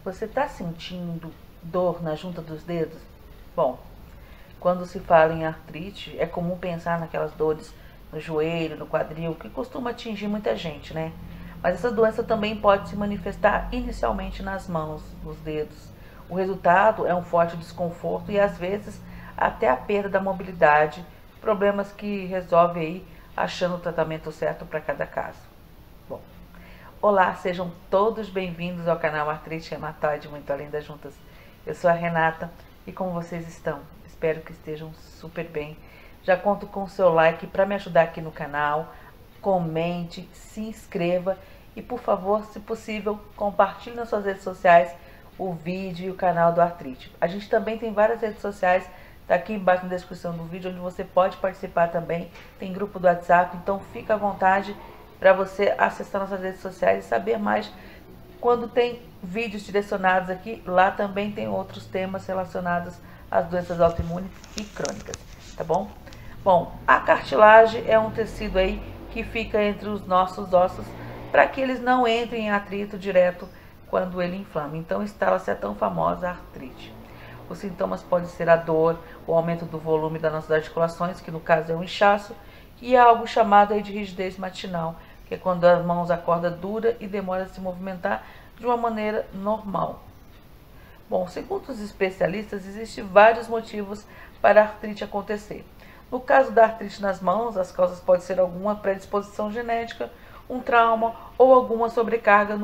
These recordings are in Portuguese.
Você está sentindo dor na junta dos dedos? Bom, quando se fala em artrite, é comum pensar naquelas dores no joelho, no quadril, que costuma atingir muita gente, né? Mas essa doença também pode se manifestar inicialmente nas mãos, nos dedos. O resultado é um forte desconforto e às vezes até a perda da mobilidade, problemas que resolve aí achando o tratamento certo para cada caso. Bom, olá, sejam todos bem-vindos ao canal Artrite Reumatoide Muito Além das Juntas. Eu sou a Renata e como vocês estão? Espero que estejam super bem. Já conto com o seu like para me ajudar aqui no canal. Comente, se inscreva e, por favor, se possível, compartilhe nas suas redes sociais o vídeo e o canal do Artrite. A gente também tem várias redes sociais, tá aqui embaixo na descrição do vídeo, onde você pode participar também. Tem grupo do WhatsApp, então fica à vontade para você acessar nossas redes sociais e saber mais. Quando tem vídeos direcionados aqui, lá também tem outros temas relacionados às doenças autoimunes e crônicas, tá bom? Bom, a cartilagem é um tecido aí que fica entre os nossos ossos para que eles não entrem em atrito direto quando ele inflama. Então instala-se a tão famosa artrite. Os sintomas podem ser a dor, o aumento do volume das nossas articulações, que no caso é um inchaço, e algo chamado aí de rigidez matinal, que é quando as mãos acordam dura e demora a se movimentar de uma maneira normal. Bom, segundo os especialistas, existem vários motivos para a artrite acontecer. No caso da artrite nas mãos, as causas podem ser alguma predisposição genética, um trauma ou alguma sobrecarga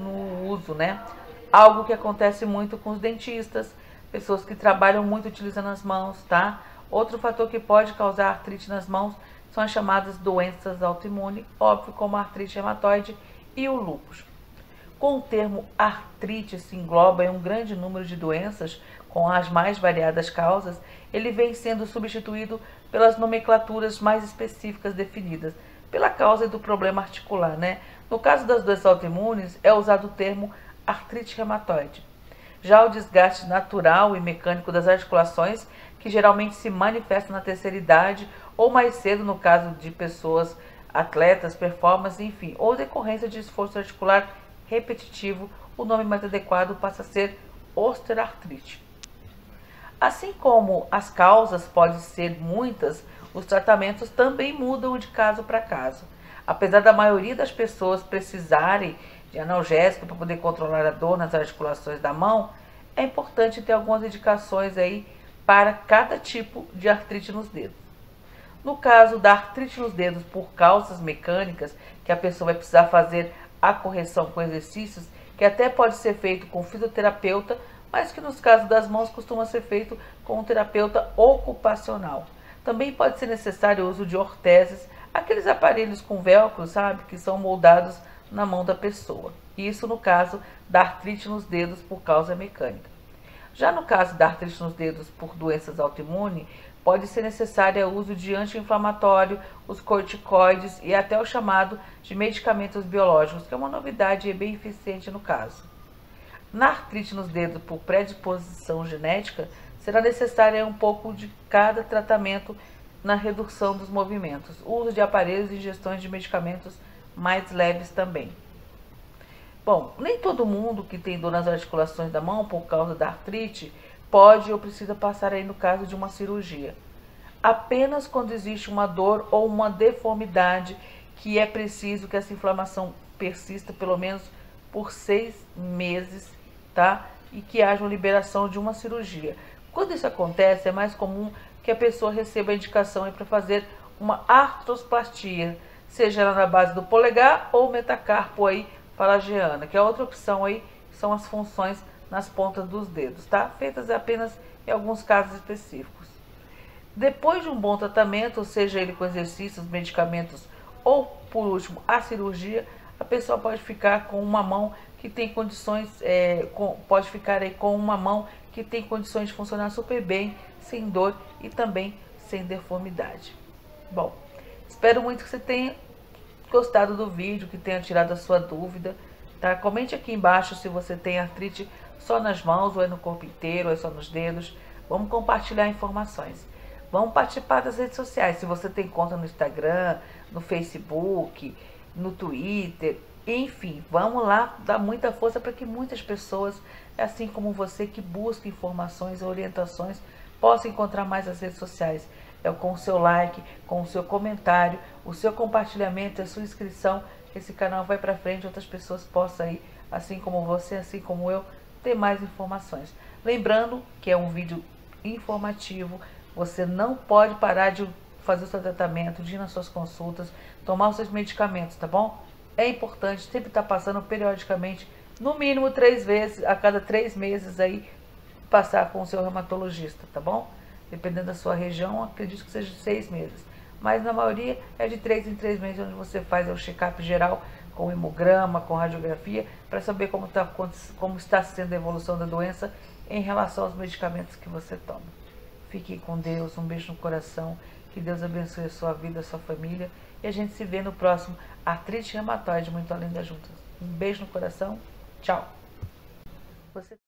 no uso, né? Algo que acontece muito com os dentistas, pessoas que trabalham muito utilizando as mãos, tá? Outro fator que pode causar artrite nas mãos são as chamadas doenças autoimunes, óbvio, como a artrite reumatoide e o lúpus. Com o termo artrite se engloba em um grande número de doenças com as mais variadas causas, ele vem sendo substituído pelas nomenclaturas mais específicas definidas, pela causa do problema articular, né? No caso das doenças autoimunes, é usado o termo artrite reumatoide. Já o desgaste natural e mecânico das articulações, que geralmente se manifesta na terceira idade ou mais cedo no caso de pessoas atletas, performance, enfim, ou decorrência de esforço articular repetitivo, o nome mais adequado passa a ser osteoartrite. Assim como as causas podem ser muitas, os tratamentos também mudam de caso para caso. Apesar da maioria das pessoas precisarem de analgésico para poder controlar a dor nas articulações da mão, é importante ter algumas indicações aí para cada tipo de artrite nos dedos. No caso da artrite nos dedos por causas mecânicas, que a pessoa vai precisar fazer a correção com exercícios, que até pode ser feito com fisioterapeuta, mas que nos casos das mãos costuma ser feito com um terapeuta ocupacional. Também pode ser necessário o uso de orteses, aqueles aparelhos com velcro, sabe, que são moldados na mão da pessoa. Isso no caso da artrite nos dedos por causa mecânica. Já no caso da artrite nos dedos por doenças autoimunes, pode ser necessário o uso de anti-inflamatório, os corticoides e até o chamado de medicamentos biológicos, que é uma novidade e bem eficiente no caso. Na artrite nos dedos por predisposição genética, será necessário um pouco de cada tratamento na redução dos movimentos, uso de aparelhos e ingestões de medicamentos mais leves também. Bom, nem todo mundo que tem dor nas articulações da mão por causa da artrite pode ou precisa passar aí no caso de uma cirurgia. Apenas quando existe uma dor ou uma deformidade que é preciso que essa inflamação persista pelo menos por 6 meses, tá? E que haja uma liberação de uma cirurgia. Quando isso acontece, é mais comum que a pessoa receba a indicação para fazer uma artroplastia, seja ela na base do polegar ou metacarpo aí falangiana, que é outra opção aí, são as funções nas pontas dos dedos, tá? Feitas apenas em alguns casos específicos. Depois de um bom tratamento, seja ele com exercícios, medicamentos ou, por último, a cirurgia, a pessoa pode ficar com uma mão que tem condições, pode ficar aí com uma mão que tem condições de funcionar super bem, sem dor e também sem deformidade. Bom, espero muito que você tenha gostado do vídeo, que tenha tirado a sua dúvida, tá? Comente aqui embaixo se você tem artrite só nas mãos, ou é no corpo inteiro, ou é só nos dedos. Vamos compartilhar informações. Vamos participar das redes sociais. Se você tem conta no Instagram, no Facebook, no Twitter, Enfim, vamos lá dar muita força para que muitas pessoas, assim como você, que busca informações, orientações, possam encontrar mais as redes sociais. É com o seu like, com o seu comentário, o seu compartilhamento, a sua inscrição, que esse canal vai para frente, outras pessoas possam aí, assim como você, assim como eu, ter mais informações. Lembrando que é um vídeo informativo, você não pode parar de fazer o seu tratamento, de ir nas suas consultas, tomar os seus medicamentos, tá bom? É importante sempre estar passando periodicamente, no mínimo 3 vezes, a cada 3 meses aí, passar com o seu reumatologista, tá bom? Dependendo da sua região, acredito que seja 6 meses. Mas na maioria é de 3 em 3 meses, onde você faz o check-up geral com hemograma, com radiografia, para saber como está sendo a evolução da doença em relação aos medicamentos que você toma. Fique com Deus, um beijo no coração, que Deus abençoe a sua vida, a sua família, e a gente se vê no próximo Artrite Reumatoide Muito Além das Juntas. Um beijo no coração, tchau!